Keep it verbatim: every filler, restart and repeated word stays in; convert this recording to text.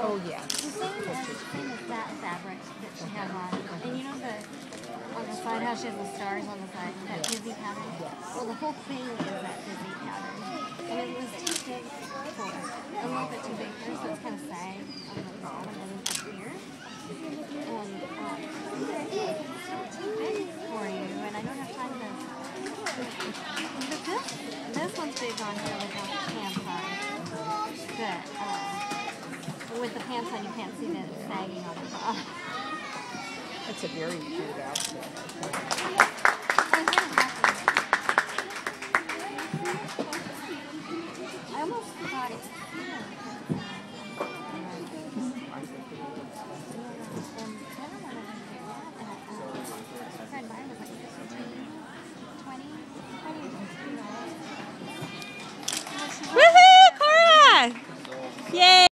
Oh, yeah. The same as, same as that fabric that she has on. And you know the, on the side how she has the stars on the side, that dizzy pattern? Well, the whole thing is that dizzy pattern. And it was too big for her. A little bit too big for her, so it's kind of sagged on the bottom and up here. And um, it's too big for you, and I don't have time to... But this, this one's big on here without the pants on. But, uh, with the pants on, you can't see that it's sagging on the top. That's a very cute outfit. I almost forgot it.